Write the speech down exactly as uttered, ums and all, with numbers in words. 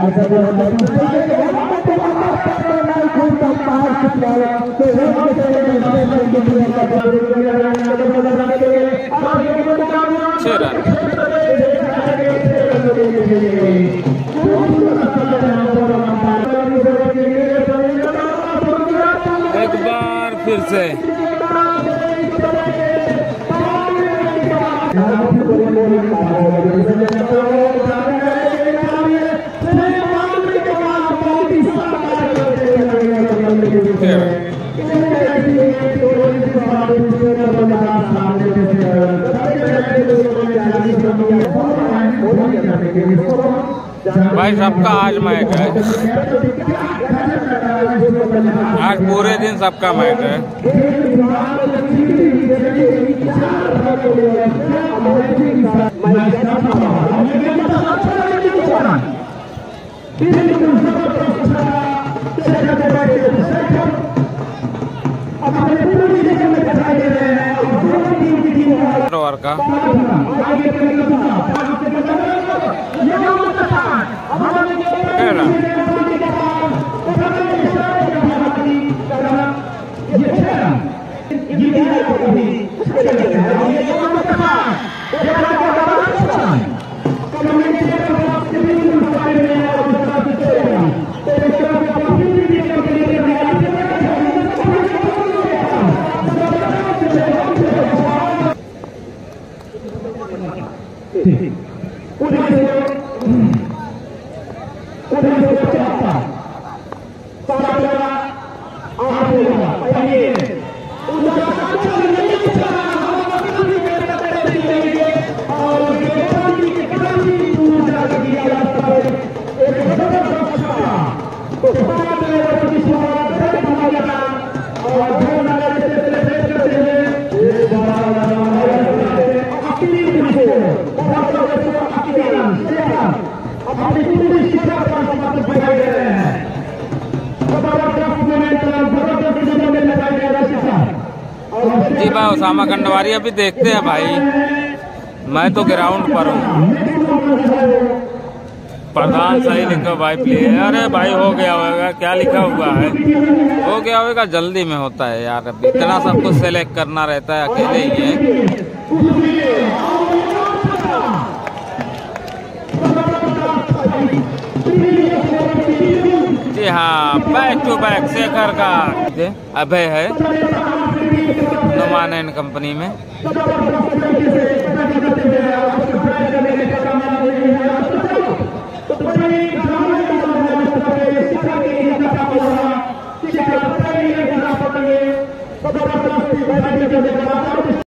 एक बार फिर से भाई सबका आज मैच है, आज पूरे दिन सबका मैच है। ओवर का जी भाई उसामा कंडवारी अभी देखते हैं भाई, मैं तो ग्राउंड पर हूँ। प्रधान सही लिखो भाई प्लीज। अरे भाई हो गया होगा, क्या लिखा हुआ है? हो गया होगा, जल्दी में होता है यार, अब इतना सब कुछ सेलेक्ट करना रहता है, अकेले ही है। जी हाँ, बैक टू बैक शेखर का अभय है नुमान एंड कंपनी में।